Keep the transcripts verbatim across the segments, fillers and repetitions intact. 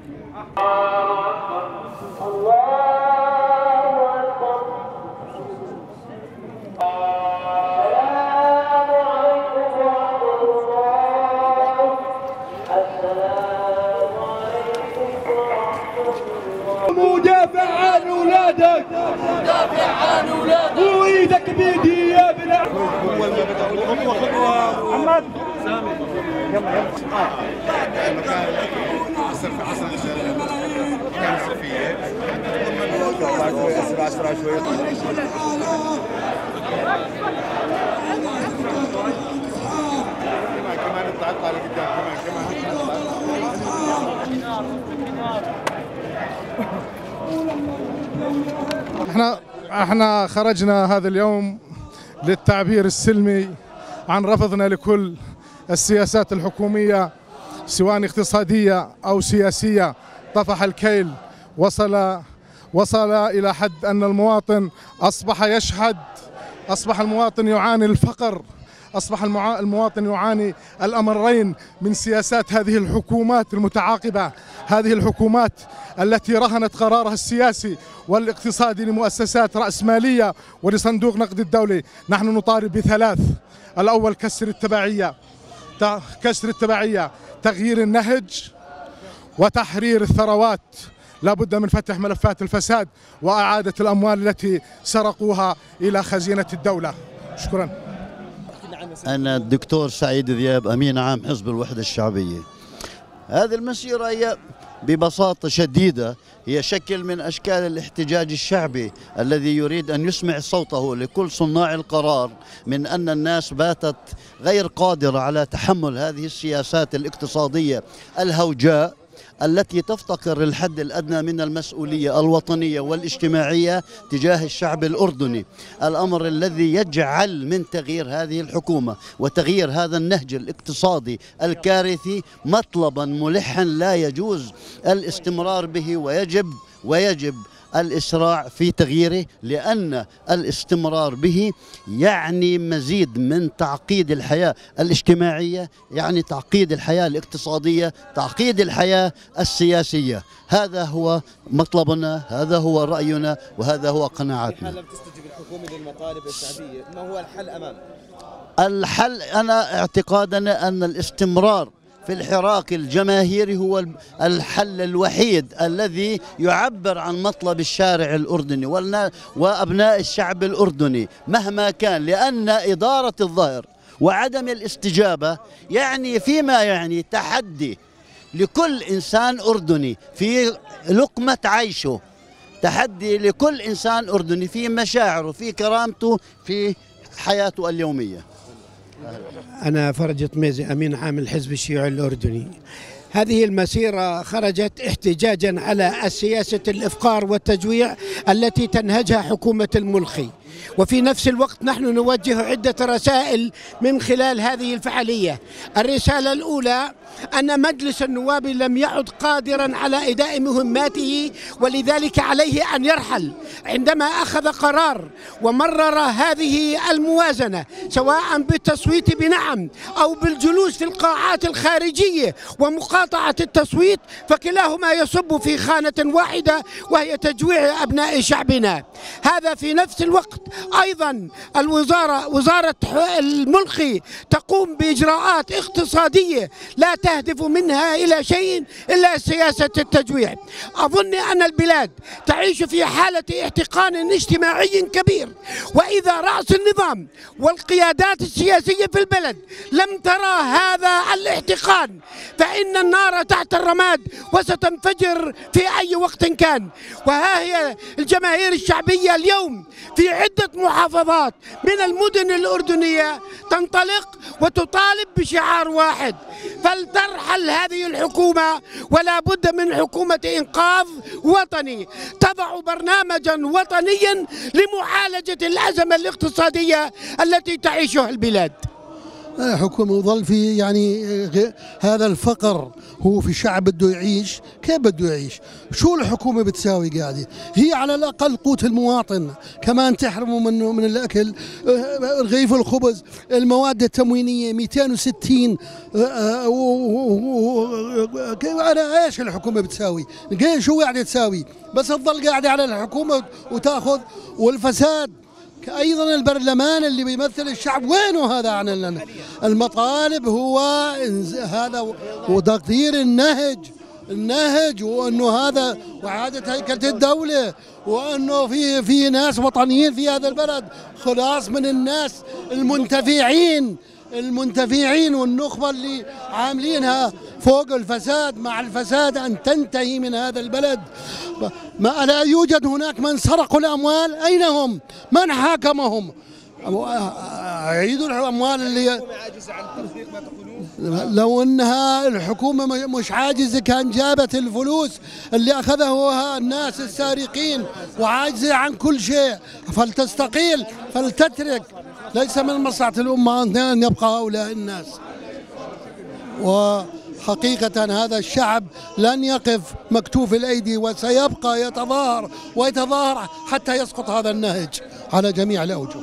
مدافع عن اولادك، مدافع عن اولادك، وايدك بيدي يا ابن اول ما بدأوا محمد سامي يلا يلا اه المكان يصير في عصر كان الصفيه اسرع اسرع شويه كمان اطلع اطلع لقدام كمان كمان احنا احنا خرجنا هذا اليوم للتعبير السلمي عن رفضنا لكل السياسات الحكومية سواء اقتصادية أو سياسية طفح الكيل. وصل وصل إلى حد أن المواطن أصبح يشهد، أصبح المواطن يعاني الفقر، أصبح المواطن يعاني الأمرين من سياسات هذه الحكومات المتعاقبة، هذه الحكومات التي رهنت قرارها السياسي والاقتصادي لمؤسسات رأسمالية ولصندوق نقد الدولي. نحن نطالب بثلاث: الأول كسر التبعية، كسر التبعية، تغيير النهج، وتحرير الثروات. لا بد من فتح ملفات الفساد وإعادة الأموال التي سرقوها إلى خزينة الدولة. شكرا. أنا الدكتور سعيد ذياب، أمين عام حزب الوحدة الشعبية. هذه المسيرة هي ببساطة شديدة هي شكل من أشكال الاحتجاج الشعبي الذي يريد أن يسمع صوته لكل صناع القرار من أن الناس باتت غير قادرة على تحمل هذه السياسات الاقتصادية الهوجاء التي تفتقر الحد الأدنى من المسؤولية الوطنية والاجتماعية تجاه الشعب الأردني. الأمر الذي يجعل من تغيير هذه الحكومة وتغيير هذا النهج الاقتصادي الكارثي مطلبا ملحا لا يجوز الاستمرار به، ويجب ويجب الإسراع في تغييره، لأن الاستمرار به يعني مزيد من تعقيد الحياة الاجتماعية، يعني تعقيد الحياة الاقتصادية، تعقيد الحياة السياسية. هذا هو مطلبنا، هذا هو رأينا، وهذا هو قناعتنا. لم تستجب الحكومة للمطالب الشعبية، ما هو الحل أمامك؟ الحل أنا اعتقادنا أن الاستمرار في الحراك الجماهيري هو الحل الوحيد الذي يعبر عن مطلب الشارع الأردني وأبناء الشعب الأردني مهما كان، لأن إدارة الظهر وعدم الاستجابة يعني فيما يعني تحدي لكل إنسان أردني في لقمة عيشه، تحدي لكل إنسان أردني في مشاعره، في كرامته، في حياته اليومية. أنا فرج طميزي، أمين عام الحزب الشيوعي الأردني. هذه المسيرة خرجت احتجاجا على سياسة الإفقار والتجويع التي تنهجها حكومة الملخي، وفي نفس الوقت نحن نوجه عدة رسائل من خلال هذه الفعالية. الرسالة الأولى أن مجلس النواب لم يعد قادرا على أداء مهماته، ولذلك عليه أن يرحل عندما أخذ قرار ومرر هذه الموازنة، سواء بالتصويت بنعم أو بالجلوس في القاعات الخارجية ومقاطعة التصويت، فكلاهما يصب في خانة واحدة وهي تجويع أبناء شعبنا. هذا في نفس الوقت أيضا الوزارة وزارة الملخي تقوم بإجراءات اقتصادية لا تهدف منها إلى شيء إلا سياسة التجويع. أظن أن البلاد تعيش في حالة احتقان اجتماعي كبير، وإذا رأس النظام والقيادات السياسية في البلد لم ترى هذا الاحتقان فإن النار تحت الرماد وستنفجر في أي وقت كان. وها هي الجماهير الشعبية اليوم في عدة محافظات من المدن الأردنية تنطلق وتطالب بشعار واحد: فلترحل هذه الحكومة، ولا بد من حكومة إنقاذ وطني تضع برنامجا وطنيا لمعالجة الأزمة الاقتصادية التي تعيشها البلاد. حكومة وظل في يعني هذا الفقر، هو في شعب بده يعيش، كيف بده يعيش؟ شو الحكومة بتساوي قاعدة؟ هي على الأقل قوت المواطن، كمان تحرموا منه من الأكل، رغيف الخبز، المواد التموينية مئتين وستين. أنا إيش الحكومة بتساوي؟ شو قاعدة تساوي؟ بس تظل قاعدة على الحكومة وتأخذ. والفساد ايضا البرلمان اللي بيمثل الشعب وينه هذا عن المطالب؟ هو هذا وتقدير النهج النهج وانه هذا واعاده هيكله الدوله، وانه في في ناس وطنيين في هذا البلد، خلاص من الناس المنتفعين المنتفعين والنخبه اللي عاملينها فوق الفساد مع الفساد ان تنتهي من هذا البلد. ما لا يوجد هناك من سرقوا الاموال، اين هم؟ من حاكمهم؟ عيدوا الاموال اللي لو انها الحكومه مش عاجزه كان جابت الفلوس اللي اخذها الناس السارقين، وعاجزه عن كل شيء، فلتستقيل فلتترك. ليس من مصلحه الامه ان يبقى هؤلاء الناس. وحقيقه هذا الشعب لن يقف مكتوف الايدي، وسيبقى يتظاهر ويتظاهر حتى يسقط هذا النهج على جميع الاوجه.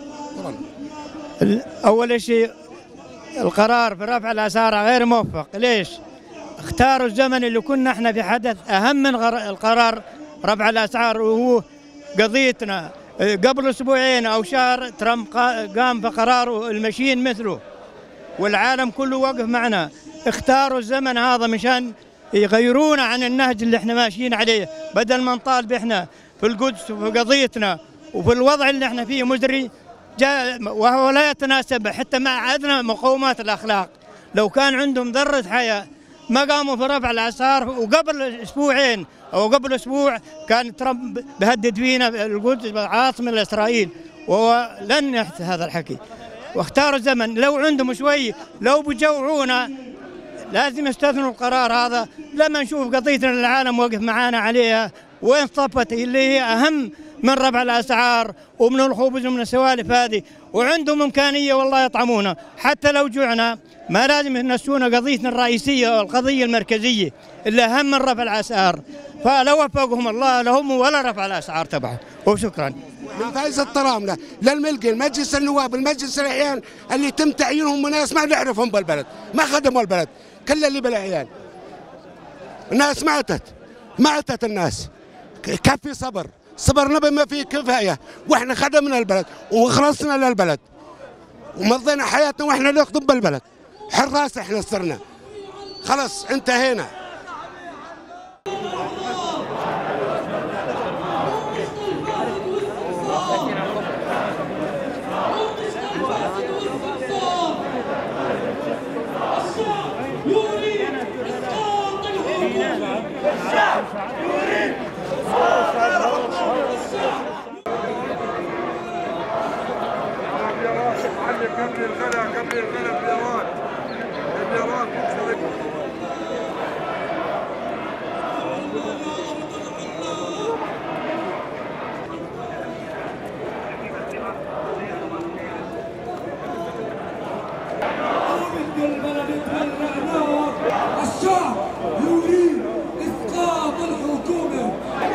أول شيء القرار برفع الأسعار غير موفق. ليش؟ اختاروا الزمن اللي كنا احنا في حدث أهم من القرار رفع الأسعار، وهو قضيتنا قبل أسبوعين أو شهر ترامب قام بقراره المشين مثله، والعالم كله وقف معنا. اختاروا الزمن هذا مشان يغيرونا عن النهج اللي احنا ماشيين عليه، بدل ما نطالب احنا في القدس وفي قضيتنا وفي الوضع اللي احنا فيه مزري، جاء وهو لا يتناسب حتى مع أدنى مقومات الأخلاق. لو كان عندهم ذرة حياة ما قاموا في رفع الأسعار. وقبل أسبوعين أو قبل أسبوع كان ترامب بهدد فينا القدس عاصمة لإسرائيل، وهو لن يحدث هذا الحكي. واختاروا الزمن. لو عندهم شوي، لو بجوعونا لازم يستثنوا القرار هذا. لما نشوف قضيتنا العالم وقف معانا عليها وين صفت اللي هي أهم من رفع الأسعار ومن الخبز ومن السوالف هذه، وعندهم إمكانية والله يطعمونا. حتى لو جوعنا ما لازم ينسونا قضيتنا الرئيسية والقضية المركزية اللي أهم من رفع الأسعار. فلو وفقهم الله لهم ولا رفع الأسعار تبعهم. وشكرا. من فايز الطراملة للملقي المجلس النواب المجلس الأحيان اللي تم تعيينهم ناس ما نعرفهم بالبلد، ما خدموا البلد، كل اللي بالأحيان الناس ماتت ماتت الناس. كفي صبر، صبرنا بما فيه كفايه، واحنا خدمنا البلد وخلصنا للبلد ومضينا حياتنا واحنا نخدم بالبلد. حراس احنا صرنا، خلص انتهينا. قبل الغلا قبل الغلا بيران بيران الشعب يريد اسقاط الحكومه.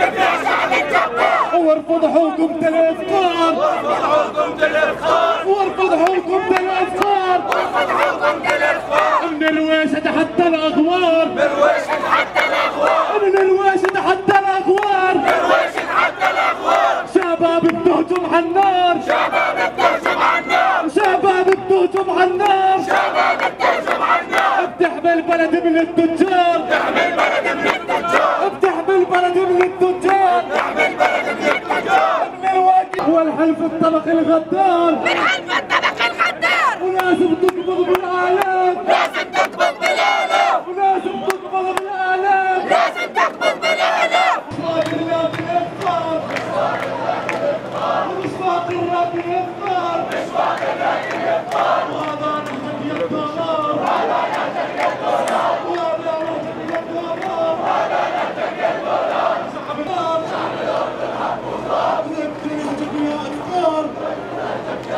وارفض حكومة الإفقار، وارفض حكومة الإفقار، وارفض حكومة الإفقار، وارفض حكومة الإفقار. من الواشد حتى الأغوار، من الواشد حتى الأغوار، من الواشد حتى الأغوار، من الواشد حتى الأغوار. شباب بتهجم على النار، شباب بتهجم على النار، شباب بتهجم على النار، شباب بتهجم على النار. بتحمي البلد من التجار، بتحمي البلد من التجار، بتحمي البلد من التجار، بتحمي البلد من التجار. من الواجب والحلف الطبق الغدار، والحلف الطبق الغدار. ولازم تقبض بالآلاف، لازم تقبض بالآلاف، ولازم تقبض بالآلاف، لازم تقبض بالآلاف. مشواق الراب الإفطار، مشواق الراب الإفطار، مشواق الراب الإفطار، مشواق الراب الإفطار. وهذا نهج الدمار، وهذا نهج الدمار، وهذا نهج الدمار، وهذا نهج الدمار. شعب النار، شعب الأرض الحق والله. ونبتلي جميع أفكار.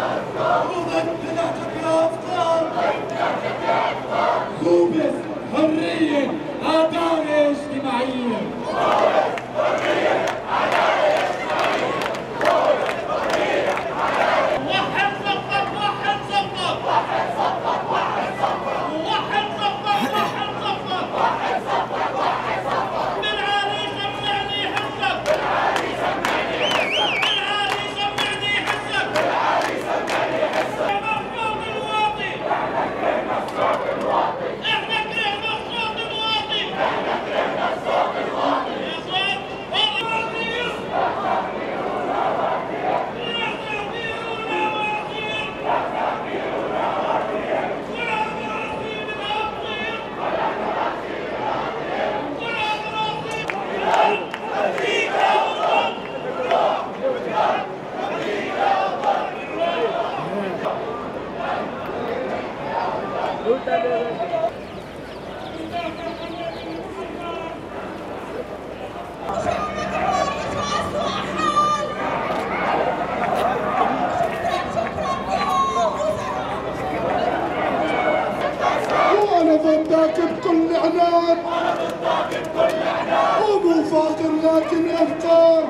ومو فاقر لكن افكار،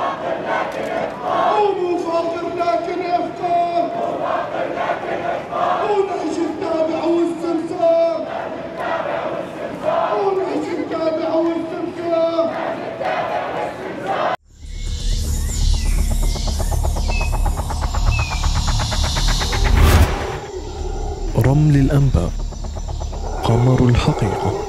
ومو فاقر لكن افكار، ونعيش التابع والاستمسار، ونعيش التابع والاستمسار. رمل الأنباء، قمر الحقيقة.